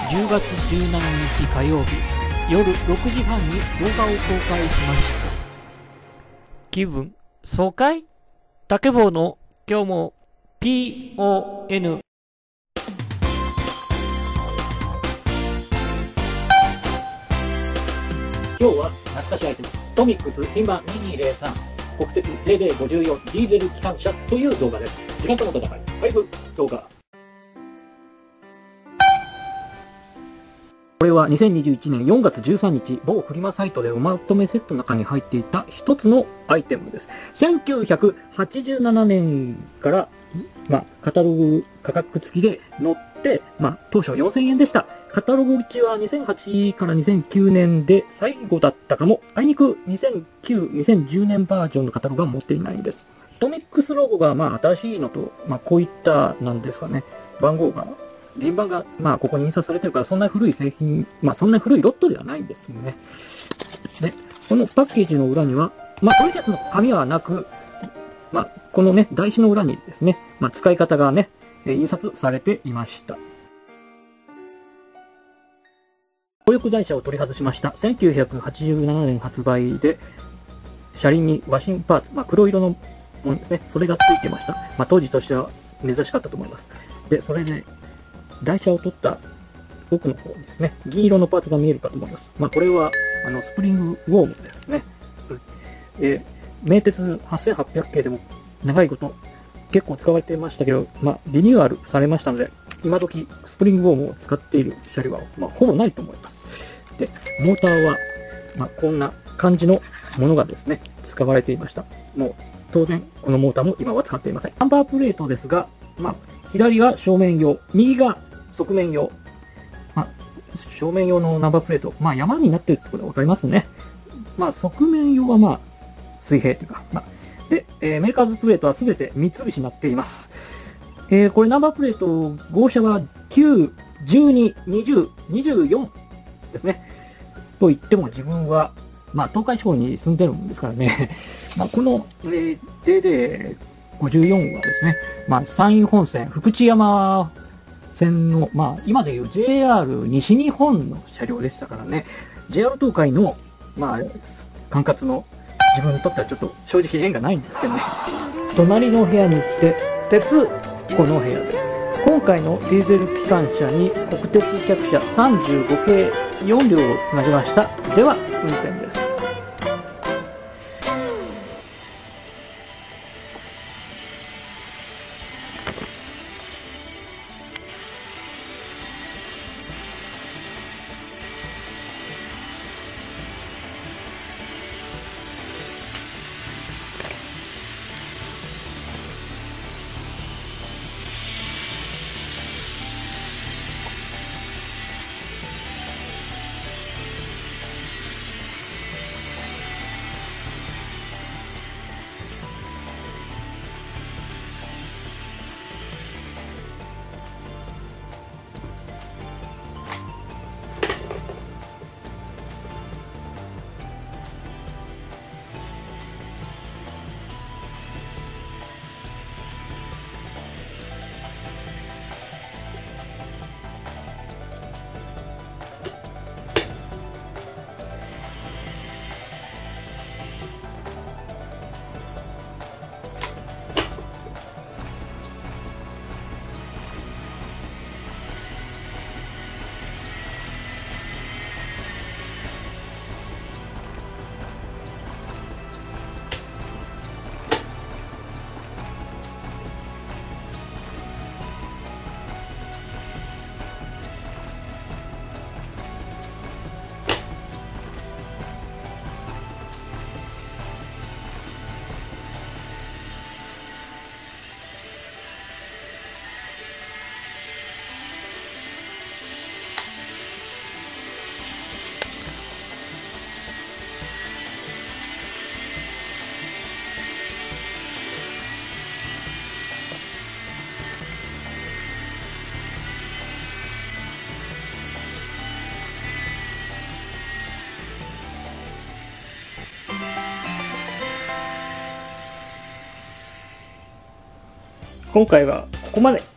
10月17日火曜日夜6時半に動画を公開しました。気分爽快？竹坊の今日も PON。 今日は懐かしいアイテム、トミックスピンバン2203国鉄0054ディーゼル機関車という動画です。時間との戦い、配布動画。これは2021年4月13日、某フリマサイトでおまとめセットの中に入っていた一つのアイテムです。1987年から、カタログ価格付きで載って、当初は4000円でした。カタログうちは2008から2009年で最後だったかも。あいにく2009、2010年バージョンのカタログは持っていないんです。トミックスロゴが新しいのと、こういったなんですかね、番号が、輪番がここに印刷されてるから、そんな古い製品、そんな古いロットではないんですけどね。で、このパッケージの裏には、トリセツの紙はなく、このね、台紙の裏にですね、使い方がね、印刷されていました。協力台車を取り外しました。1987年発売で、車輪に和紙パーツ、黒色のものですね、それがついてました。当時としては珍しかったと思います。で、それで、台車を取った奥の方にですね、銀色のパーツが見えるかと思います。これは、スプリングウォームですね。名鉄8800系でも長いこと結構使われてましたけど、リニューアルされましたので、今時スプリングウォームを使っている車両は、ほぼないと思います。で、モーターは、こんな感じのものがですね、使われていました。もう、当然、このモーターも今は使っていません。ナンバープレートですが、左が正面用、右が側面用。正面用のナンバープレート、山になっているってことがわかりますね。側面用は水平というか、で、メーカーズプレートはすべて三菱になっています。これナンバープレート、号車は9、12、20、24ですね。と言っても自分は、東海地方に住んでるもんですからね。この、DD54 はですね、山陰本線、福知山線の、今でいう JR 西日本の車両でしたからね、JR 東海の、管轄の自分にとってはちょっと正直縁がないんですけどね。隣の部屋に来て、鉄、この部屋です。今回のディーゼル機関車に国鉄客車35系4両をつなぎました。では、運転です。今回はここまで。